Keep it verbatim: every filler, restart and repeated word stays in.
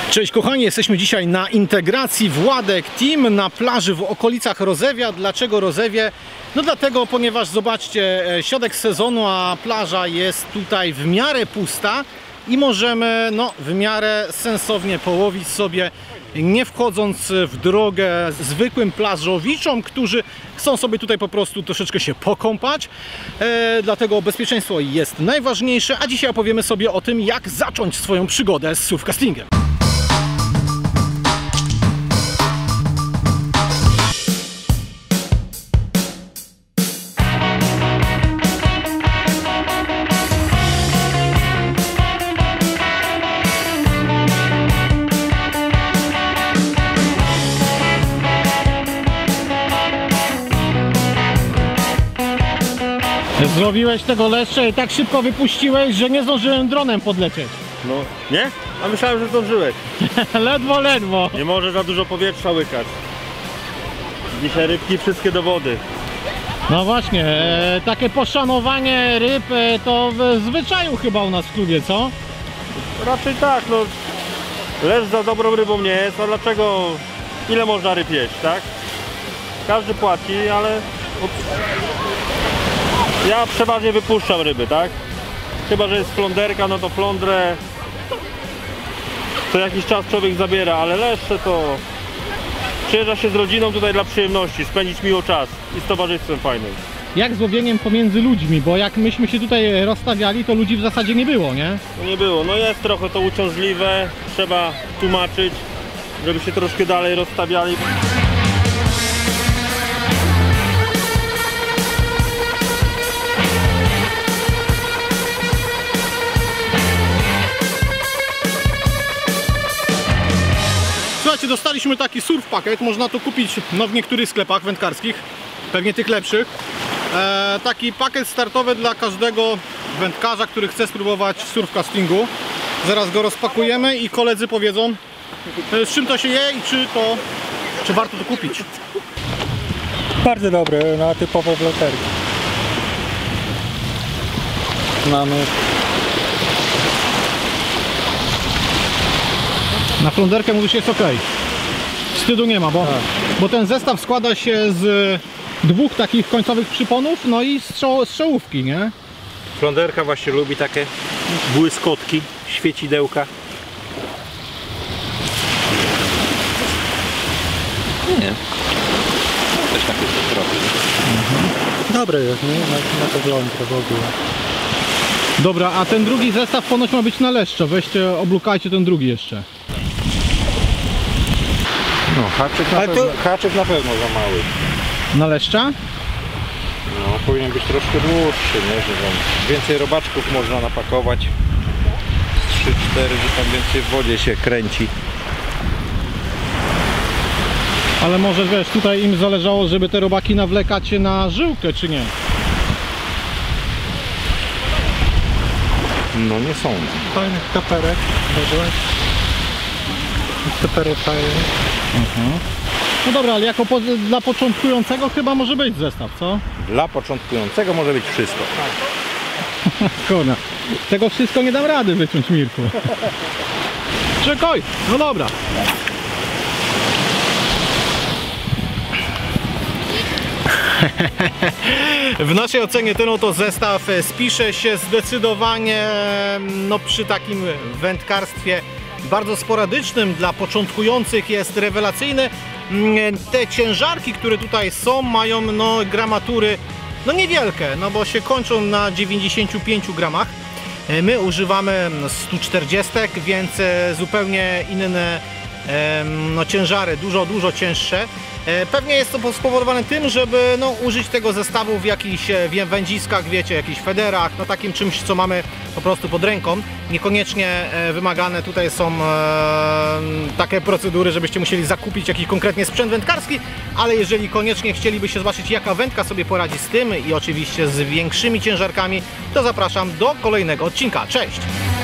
Cześć kochani, jesteśmy dzisiaj na integracji Władek Team na plaży w okolicach Rozewia. Dlaczego Rozewie? No dlatego, ponieważ zobaczcie, środek sezonu, a plaża jest tutaj w miarę pusta i możemy no, w miarę sensownie połowić sobie, nie wchodząc w drogę zwykłym plażowiczom, którzy chcą sobie tutaj po prostu troszeczkę się pokąpać. E, dlatego bezpieczeństwo jest najważniejsze, a dzisiaj opowiemy sobie o tym, jak zacząć swoją przygodę z surfcastingiem. Zrobiłeś tego leszcza i tak szybko wypuściłeś, że nie zdążyłem dronem podlecieć. No, nie? A myślałem, że zdążyłeś. Ledwo, ledwo. Nie może za dużo powietrza łykać. Dzisiaj rybki wszystkie do wody. No właśnie, e, takie poszanowanie ryb e, to w zwyczaju chyba u nas w klubie, co? Raczej tak, no. Leszcz za dobrą rybą nie jest, a dlaczego? Ile można ryb jeść, tak? Każdy płaci, ale... Ja przeważnie wypuszczam ryby, tak? Chyba że jest fląderka, no to flądrę co jakiś czas człowiek zabiera, ale leszcze to przyjeżdża się z rodziną tutaj dla przyjemności, spędzić miło czas i z towarzystwem fajnym. Jak z łowieniem pomiędzy ludźmi, bo jak myśmy się tutaj rozstawiali, to ludzi w zasadzie nie było, nie? No nie było, no jest trochę to uciążliwe, trzeba tłumaczyć, żeby się troszkę dalej rozstawiali. Słuchajcie, dostaliśmy taki surf pakiet, można to kupić no, w niektórych sklepach wędkarskich, pewnie tych lepszych. E, taki pakiet startowy dla każdego wędkarza, który chce spróbować surfcastingu. Zaraz go rozpakujemy i koledzy powiedzą, z czym to się je i czy to, czy warto to kupić. Bardzo dobre, na typowo floterki. Mamy Na fląderkę mówisz, jest ok. Wstydu nie ma, bo, bo ten zestaw składa się z dwóch takich końcowych przyponów, no i strzał, strzałówki, nie? Fląderka właśnie lubi takie błyskotki, świecidełka. Nie. No, też takie trochę. mhm. dobre jest, nie? Na, na to flądrę w ogóle. Dobra, a ten drugi zestaw ponoć ma być na leszcze. Weźcie, oblukajcie ten drugi jeszcze. No, haczyk na, pewno, to... haczyk na pewno za mały. Na leszcza? No, powinien być troszkę dłuższy, nie? Że tam więcej robaczków można napakować. trzy cztery, że tam więcej w wodzie się kręci. Ale może wiesz, tutaj im zależało, żeby te robaki nawlekać na żyłkę, czy nie? No nie sądzę. Fajny kaperek, może. Kaperek fajny. Mhm. No dobra, ale jako po, dla początkującego chyba może być zestaw, co? Dla początkującego może być wszystko. Kurna, tego wszystko nie dam rady wyciąć, Mirku. Czekaj, no dobra. W naszej ocenie ten oto zestaw spisze się zdecydowanie no, przy takim wędkarstwie bardzo sporadycznym, dla początkujących jest rewelacyjny. Te ciężarki, które tutaj są, mają no, gramatury no niewielkie, no bo się kończą na dziewięćdziesięciu pięciu gramach. My używamy stu czterdziestu, więc zupełnie inne no, ciężary, dużo, dużo cięższe. Pewnie jest to spowodowane tym, żeby no, użyć tego zestawu w jakichś wędziskach, wiecie, jakichś federach, no takim czymś, co mamy po prostu pod ręką. Niekoniecznie wymagane tutaj są e, takie procedury, żebyście musieli zakupić jakiś konkretnie sprzęt wędkarski, ale jeżeli koniecznie chcielibyście zobaczyć, jaka wędka sobie poradzi z tym i oczywiście z większymi ciężarkami, to zapraszam do kolejnego odcinka. Cześć!